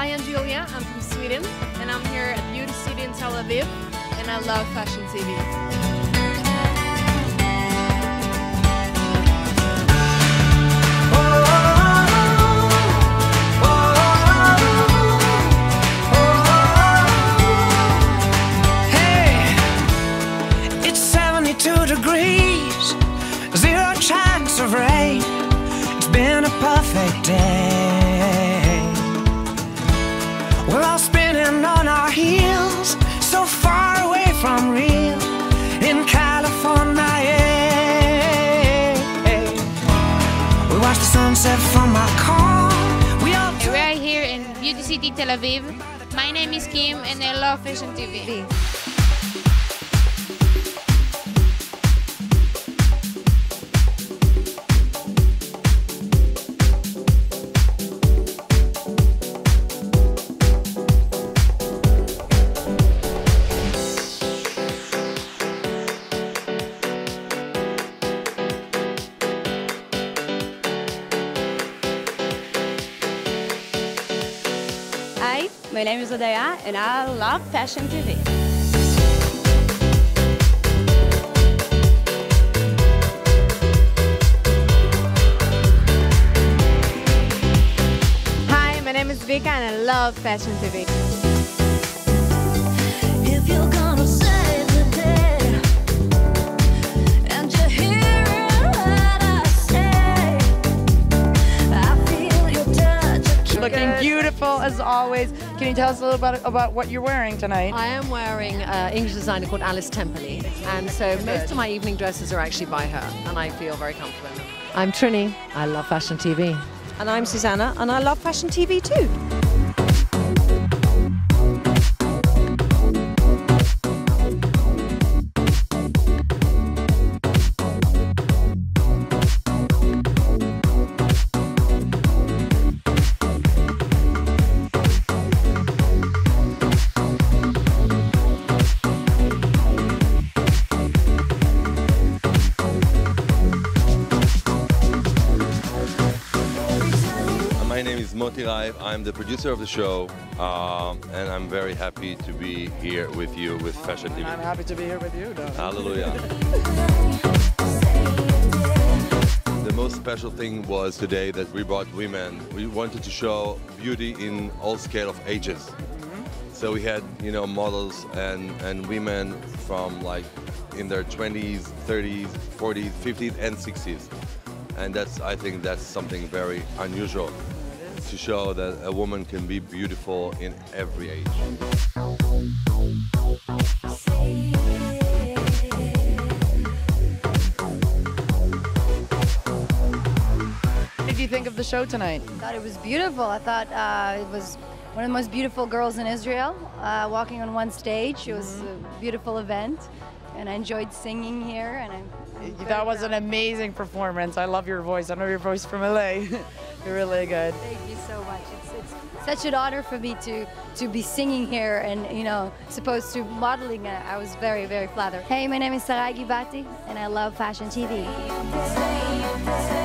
Hi, I'm Julia. I'm from Sweden, and I'm here at Beauty City in Tel Aviv, and I love FashionTV. Hey, it's 72 degrees, 0 chance of rain. It's been a perfect day. We're all spinning on our heels, so far away from real in California. We watch the sunset from our car. We are here in Beauty City, Tel Aviv. My name is Kim, and I love FashionTV. Hi, my name is Odaya, and I love FashionTV. Hi, my name is Vika, and I love FashionTV. If you're gonna save the day, and you hear what I say, I feel your touch. Looking beautiful as always. Can you tell us a little bit about what you're wearing tonight? I am wearing an English designer called Alice Temperley, and so most of my evening dresses are actually by her, and I feel very comfortable in them. I'm Trinny. I love FashionTV. And I'm Susannah, and I love FashionTV too. My name is Moti Reif. I'm the producer of the show, and I'm very happy to be here with you with FashionTV. I'm happy to be here with you, though. Hallelujah. The most special thing was today that we brought women. We wanted to show beauty in all scale of ages. So we had, models and women from like in their 20s, 30s, 40s, 50s, and 60s. And I think that's something very unusual, to show that a woman can be beautiful in every age. What did you think of the show tonight? I thought it was beautiful. I thought it was one of the most beautiful girls in Israel walking on one stage. It was a beautiful event, and I enjoyed singing here. And That was an amazing performance. I love your voice. I know your voice from LA. You're really good. Thank you so much. It's such an honor for me to be singing here and, supposed to modeling. I was very, very flattered. Hey, my name is Sarai Givaty, and I love FashionTV.